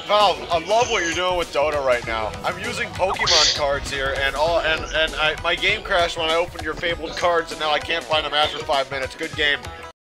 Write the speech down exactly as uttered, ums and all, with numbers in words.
Valve, I love what you're doing with Dota right now. I'm using Pokemon cards here, and all and and I, my game crashed when I opened your fabled cards, and now I can't find them after five minutes. Good game.